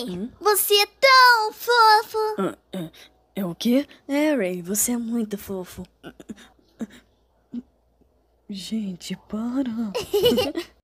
Harry, você é tão fofo. É o quê? Harry, você é muito fofo. Gente, para.